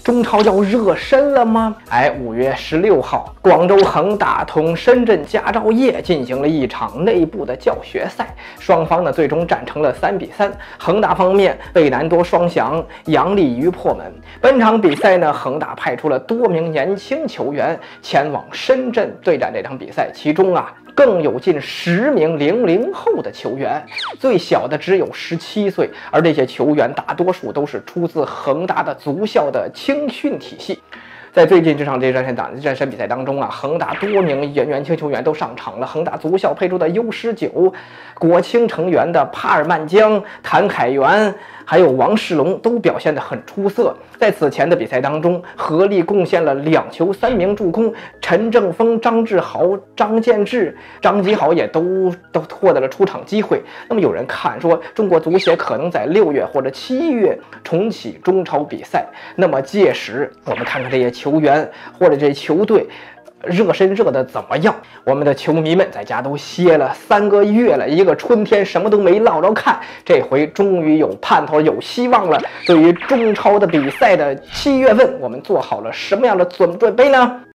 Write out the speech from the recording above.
中超要热身了吗？5月16号，广州恒大同深圳佳兆业进行了一场内部的教学赛，双方呢最终战成了3比3。恒大方面，贝南多双响，杨立瑜破门。本场比赛呢，恒大派出了多名年轻球员前往深圳对战这场比赛，其中更有近10名00后的球员，最小的只有17岁，而这些球员大多数都是出自恒大的足校的青训体系。在最近这场热身比赛当中恒大多名年轻球员都上场了。恒大足校配出的 U19、国青成员的帕尔曼江、谭凯元还有王世龙都表现得很出色。在此前的比赛当中，合力贡献了2球3名助攻，陈正峰、张志豪、张建志、张吉豪也都获得了出场机会。那么有人看说，中国足协可能在6月或者7月重启中超比赛，那么届时我们看看这些球员或者这些球队热身热的怎么样？我们的球迷们在家都歇了3个月了，一个春天什么都没落着看，这回终于有盼头有希望了。对于中超的比赛的7月份，我们做好了什么样的准备呢？